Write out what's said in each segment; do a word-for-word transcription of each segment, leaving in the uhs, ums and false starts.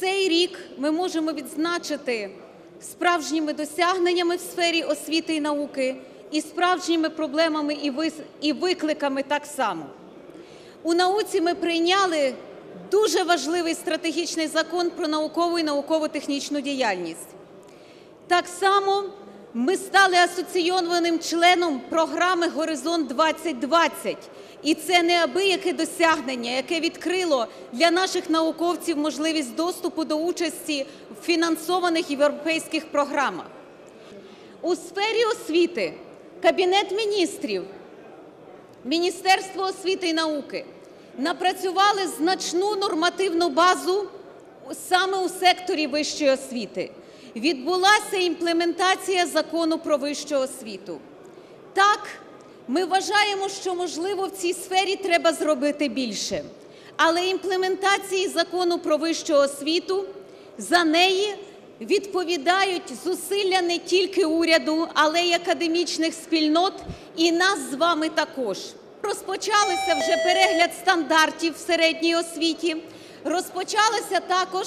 Цей рік ми можемо відзначити справжніми досягненнями в сфері освіти і науки і справжніми проблемами і викликами так само. У науці ми прийняли дуже важливий стратегічний закон про наукову і науково-технічну діяльність. Так само ми стали асоційованим членом програми «Горизонт двадцять двадцять». І це неабияке досягнення, яке відкрило для наших науковців можливість доступу до участі в фінансованих європейських програмах. У сфері освіти Кабінет Міністрів, Міністерство освіти і науки напрацювали значну нормативну базу саме у секторі вищої освіти. Відбулася імплементація Закону про вищу освіту. Так, ми вважаємо, що, можливо, в цій сфері треба зробити більше. Але імплементації Закону про вищу освіту, за неї відповідають зусилля не тільки уряду, але й академічних спільнот і нас з вами також. Розпочалися вже перегляд стандартів в середній освіті, розпочалося також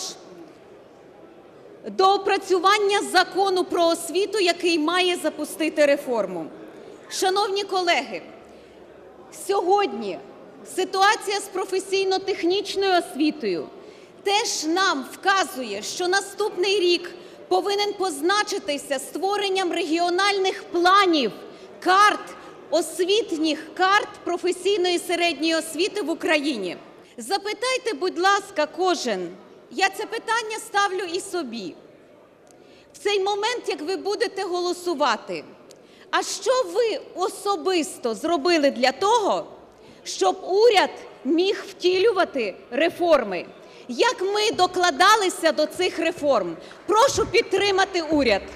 доопрацювання Закону про освіту, який має запустити реформу. Шановні колеги, сьогодні ситуація з професійно-технічною освітою теж нам вказує, що наступний рік повинен позначитися створенням регіональних планів, карт, освітніх карт професійної середньої освіти в Україні. Запитайте, будь ласка, кожен, я це питання ставлю і собі, в цей момент, як ви будете голосувати, а що ви особисто зробили для того, щоб уряд міг втілювати реформи? Як ми докладалися до цих реформ? Прошу підтримати уряд.